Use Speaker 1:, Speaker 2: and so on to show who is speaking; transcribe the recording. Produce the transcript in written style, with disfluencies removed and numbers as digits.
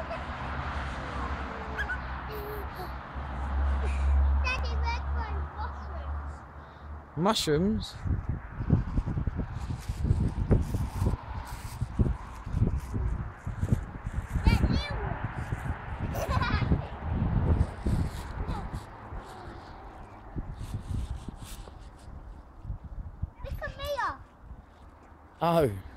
Speaker 1: Daddy, we're growing mushrooms.
Speaker 2: Mushrooms?
Speaker 1: They're eels. Look at Mia.
Speaker 2: Oh.